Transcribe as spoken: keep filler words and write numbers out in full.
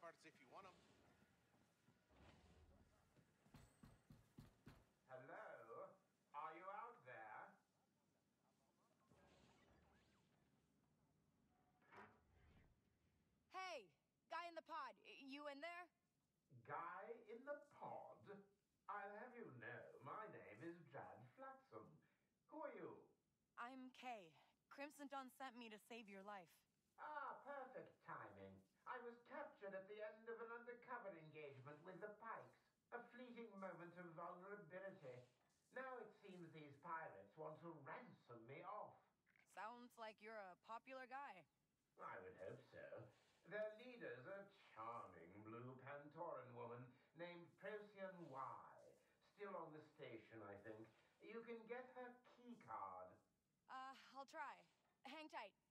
parts if you want them. Hello? Are you out there? Hey, guy in the pod, you in there? Guy in the pod? I'll have you know, my name is Jadd Flaxum. Who are you? I'm Kay. Crimson Dawn sent me to save your life. Ah, perfect timing. I was captured at the end of an undercover engagement with the Pikes. A fleeting moment of vulnerability. Now it seems these pirates want to ransom me off. Sounds like you're a popular guy. I would hope so. Their leader's a charming blue Pantoran woman named Procyon Y. Still on the station, I think. You can get her key card. Uh, I'll try. Hang tight.